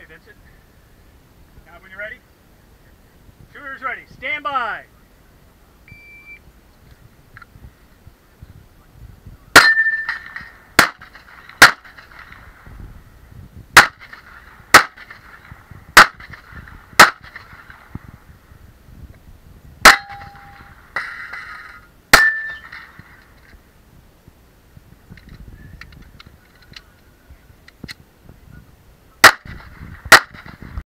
Vincent. Now when you're ready, shooters ready. Stand by.